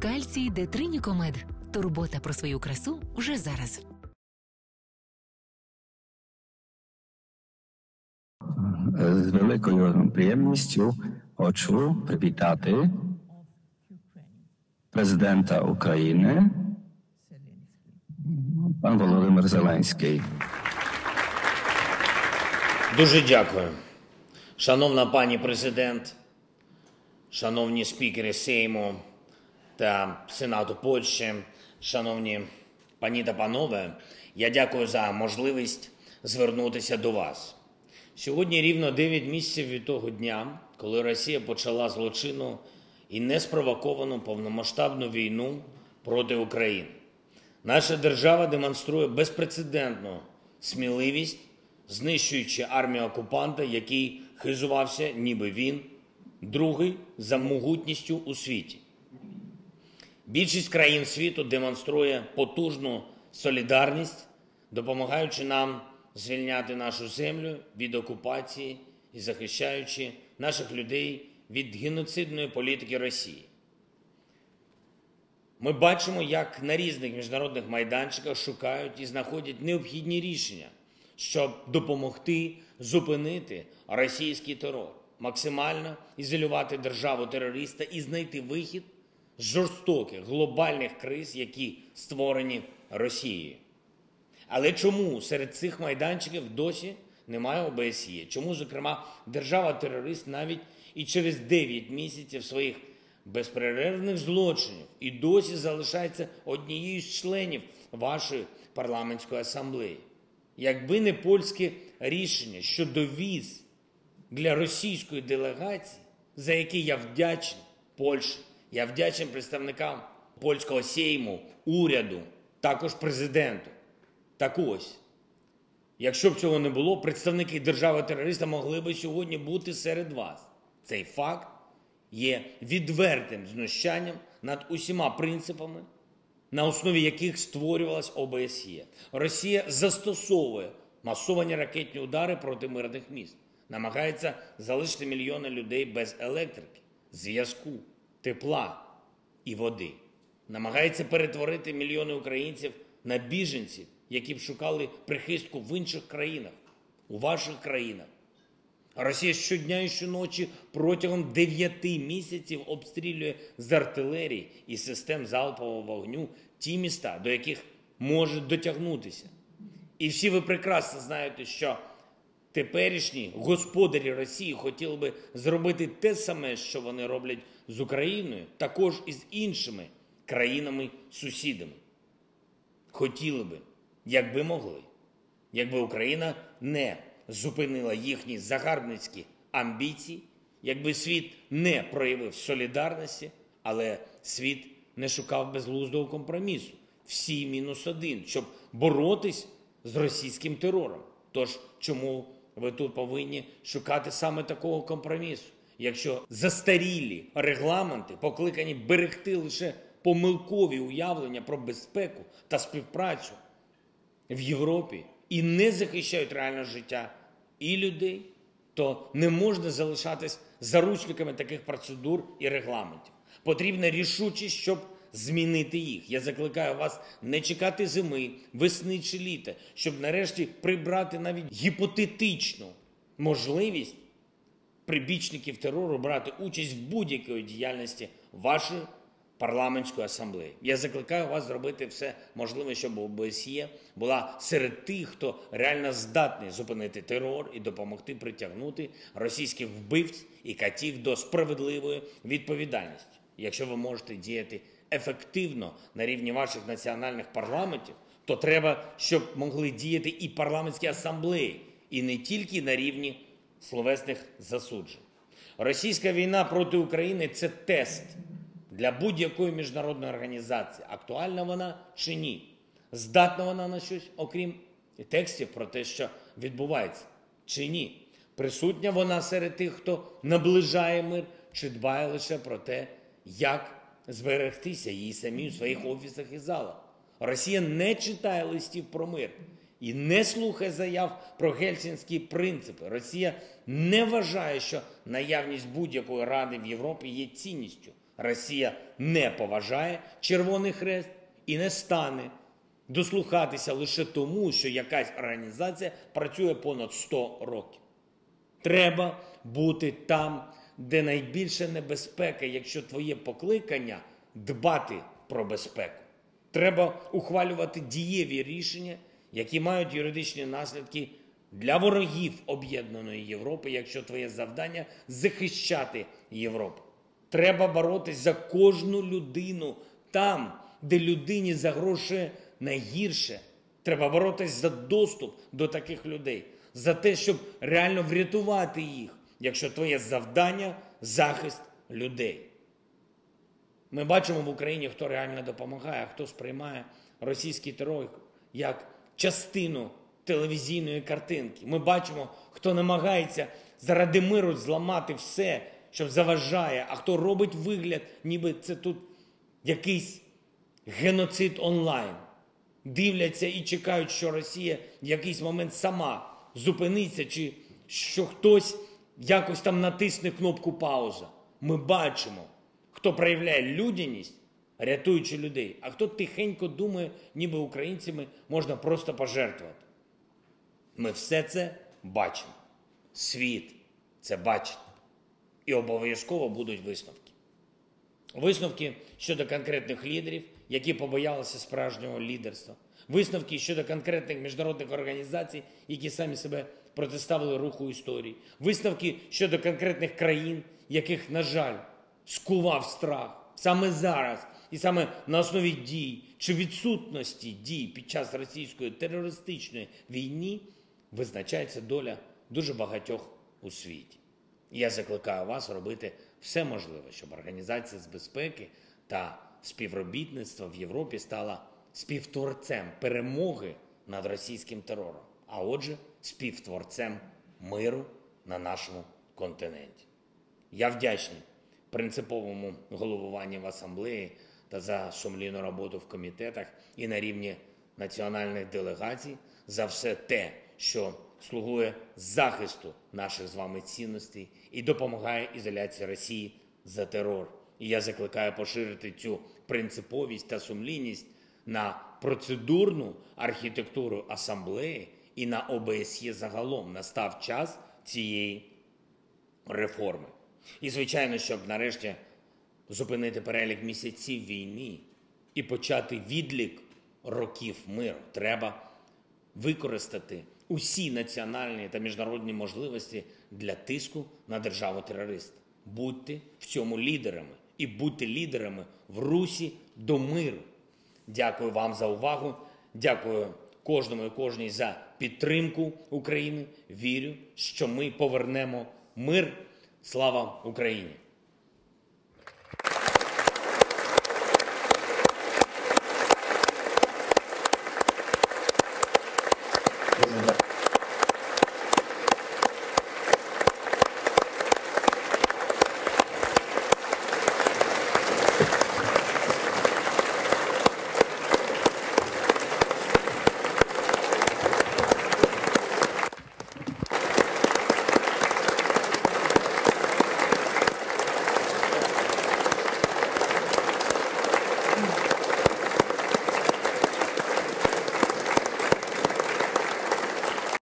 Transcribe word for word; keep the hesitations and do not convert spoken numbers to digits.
Кальцій Детринікомед. Турбота про свою красу вже зараз. З великою приємністю хочу привітати президента України, пан Володимир Зеленський. Дуже дякую. Шановна пані президент, шановні спікери Сейму та Сенату Польщі, шановні пані та панове, я дякую за можливість звернутися до вас. Сьогодні рівно дев'ять місяців від того дня, коли Росія почала злочинну і неспровоковану повномасштабну війну проти України. Наша держава демонструє безпрецедентну сміливість, знищуючи армію окупанта, який хизувався, ніби він другий за могутністю у світі. Більшість країн світу демонструє потужну солідарність, допомагаючи нам звільняти нашу землю від окупації і захищаючи наших людей від геноцидної політики Росії. Ми бачимо, як на різних міжнародних майданчиках шукають і знаходять необхідні рішення, щоб допомогти зупинити російський терор, максимально ізолювати державу-терориста і знайти вихід з жорстоких глобальних криз, які створені Росією. Але чому серед цих майданчиків досі немає О Б С Є? Чому, зокрема, держава-терорист навіть і через дев'ять місяців своїх безперервних злочинів і досі залишається однією з членів вашої парламентської асамблеї? Якби не польське рішення щодо віз для російської делегації, за яке я вдячний Польщі, я вдячний представникам польського Сейму, уряду, також президенту. Так ось, якщо б цього не було, представники держави-терориста могли б сьогодні бути серед вас. Цей факт є відвертим знущанням над усіма принципами, на основі яких створювалась О Б С Є. Росія застосовує масовані ракетні удари проти мирних міст, намагається залишити мільйони людей без електрики, зв'язку, тепла і води. Намагається перетворити мільйони українців на біженців, які б шукали прихистку в інших країнах, у ваших країнах. Росія щодня і щоночі протягом дев'яти місяців обстрілює з артилерії і систем залпового вогню ті міста, до яких може дотягнутися. І всі ви прекрасно знаєте, що теперішні господарі Росії хотіли би зробити те саме, що вони роблять з Україною, також і з іншими країнами-сусідами. Хотіли би, якби могли, якби Україна не зупинила їхні загарбницькі амбіції, якби світ не проявив солідарності, але світ не шукав безглуздого компромісу. Всі мінус один, щоб боротись з російським терором. Тож, чому ви тут повинні шукати саме такого компромісу, якщо застарілі регламенти покликані берегти лише помилкові уявлення про безпеку та співпрацю в Європі і не захищають реальне життя і людей, то не можна залишатись заручниками таких процедур і регламентів. Потрібна рішучість, щоб змінити їх. Я закликаю вас не чекати зими, весни чи літа, щоб нарешті прибрати навіть гіпотетичну можливість прибічників терору брати участь в будь-якій діяльності вашої парламентської асамблеї. Я закликаю вас зробити все можливе, щоб О Б С Є була серед тих, хто реально здатний зупинити терор і допомогти притягнути російських вбивць і катів до справедливої відповідальності. Якщо ви можете діяти ефективно на рівні ваших національних парламентів, то треба, щоб могли діяти і парламентські асамблеї, і не тільки на рівні словесних засуджень. Російська війна проти України – це тест для будь-якої міжнародної організації. Актуальна вона чи ні? Здатна вона на щось, окрім текстів про те, що відбувається, чи ні? Присутня вона серед тих, хто наближає мир, чи дбає лише про те, як зберегтися їй самі у своїх офісах і залах. Росія не читає листів про мир і не слухає заяв про гельсінські принципи. Росія не вважає, що наявність будь-якої ради в Європі є цінністю. Росія не поважає Червоний Хрест і не стане дослухатися лише тому, що якась організація працює понад сто років. Треба бути там, де найбільша небезпека, якщо твоє покликання – дбати про безпеку. Треба ухвалювати дієві рішення, які мають юридичні наслідки для ворогів об'єднаної Європи, якщо твоє завдання – захищати Європу. Треба боротись за кожну людину там, де людині загрожує найгірше. Треба боротись за доступ до таких людей, за те, щоб реально врятувати їх, якщо твоє завдання – захист людей. Ми бачимо в Україні, хто реально допомагає, а хто сприймає російський терор як частину телевізійної картинки. Ми бачимо, хто намагається заради миру зламати все, що заважає, а хто робить вигляд, ніби це тут якийсь геноцид онлайн. Дивляться і чекають, що Росія в якийсь момент сама зупиниться, чи що хтось якось там натисне кнопку «пауза». Ми бачимо, хто проявляє людяність, рятуючи людей, а хто тихенько думає, ніби українцями можна просто пожертвувати. Ми все це бачимо. Світ це бачить. І обов'язково будуть висновки. Висновки щодо конкретних лідерів, які побоялися справжнього лідерства. Висновки щодо конкретних міжнародних організацій, які самі себе протиставили руху історії. Висновки щодо конкретних країн, яких, на жаль, скував страх. Саме зараз і саме на основі дій чи відсутності дій під час російської терористичної війни визначається доля дуже багатьох у світі. Я закликаю вас робити все можливе, щоб Організація з безпеки та співробітництва в Європі стала співтворцем перемоги над російським терором, а отже, співтворцем миру на нашому континенті. Я вдячний принциповому головуванню в асамблеї та за сумлінну роботу в комітетах і на рівні національних делегацій за все те, що слугує захисту наших з вами цінностей і допомагає ізоляції Росії за терор. І я закликаю поширити цю принциповість та сумлінність на процедурну архітектуру асамблеї і на О Б С Є загалом. Настав час цієї реформи. І, звичайно, щоб нарешті зупинити перелік місяців війни і почати відлік років миру, треба використати усі національні та міжнародні можливості для тиску на державу-терориста. Будьте в цьому лідерами і будьте лідерами в русі до миру. Дякую вам за увагу, дякую кожному і кожній за підтримку України. Вірю, що ми повернемо мир. Слава Україні!